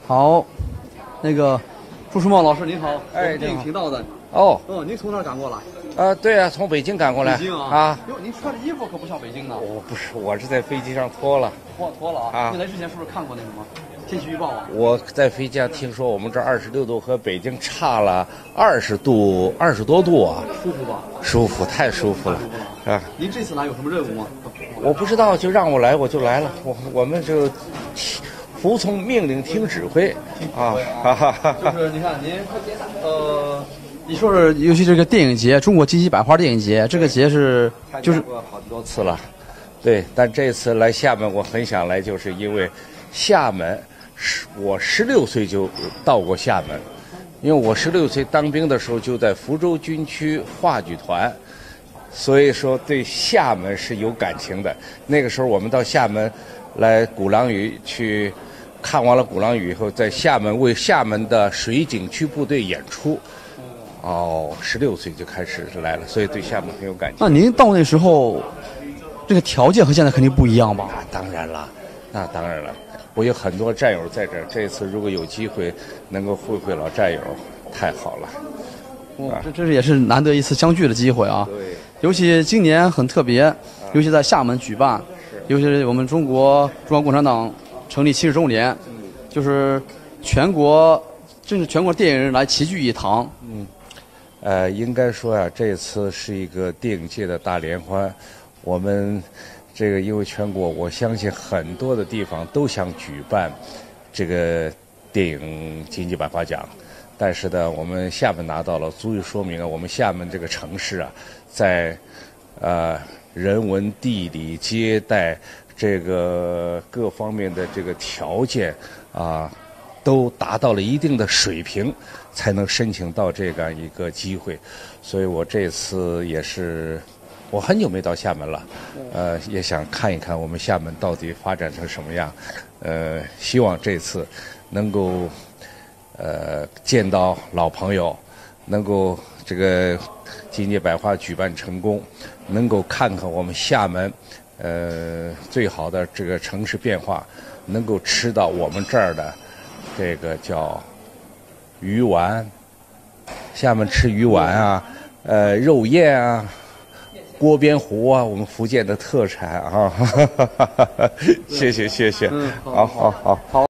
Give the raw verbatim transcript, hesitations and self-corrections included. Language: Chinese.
好，那个朱时茂老师您好， 哎， 电影频道的。 哦， 哦，您从哪儿赶过来？ 啊，对啊，从北京赶过来。 北京啊。 啊。 哟，您穿的衣服可不像北京的。 我不是，我是在飞机上脱了。 脱脱了啊？ 啊。 您来之前是不是看过那什么天气预报啊？ 我在飞机上听说我们这二十六度和北京差了二十度，二十多度啊。 舒服吧？ 舒服，太舒服了。 舒服了啊！您这次来有什么任务吗？ 我不知道，就让我来，我就来了。我我们就服从命令，听指挥啊！哈哈哈。 就是你看您，呃，你说是尤其这个电影节，中国金鸡百花电影节，这个节是就是过好多次了，对。但这次来厦门，我很想来，就是因为厦门是我十六岁就到过厦门，因为我十六岁当兵的时候就在福州军区话剧团。所以说对厦门是有感情的。那个时候我们到厦门来鼓浪屿去看完了鼓浪屿以后，在厦门为厦门的水警区部队演出。哦，十六岁就开始来了，所以对厦门很有感情。 那您到那时候，这个条件和现在肯定不一样吧？ 那当然了，那当然了。我有很多战友在这儿，这次如果有机会能够会会老战友，太好了。 哦，这这是也是难得一次相聚的机会啊！ 对， 尤其今年很特别，尤其在厦门举办，尤其是我们中国中国共产党成立七十周年，就是全国，真是全国电影人来齐聚一堂。 嗯，呃，应该说啊，这次是一个电影界的大联欢。我们这个因为全国，我相信很多的地方都想举办这个电影金鸡百花奖。但是呢，我们厦门拿到了，足以说明啊，我们厦门这个城市啊，在呃人文、地理、接待这个各方面的这个条件啊，都达到了一定的水平，才能申请到这样一个机会。所以我这次也是，我很久没到厦门了，呃，也想看一看我们厦门到底发展成什么样。呃，希望这次能够。呃，见到老朋友，能够这个金鸡百花举办成功，能够看看我们厦门，呃，最好的这个城市变化，能够吃到我们这儿的这个叫鱼丸，厦门吃鱼丸啊，呃，肉燕啊，锅边糊啊，我们福建的特产啊，谢谢谢谢，好好好好。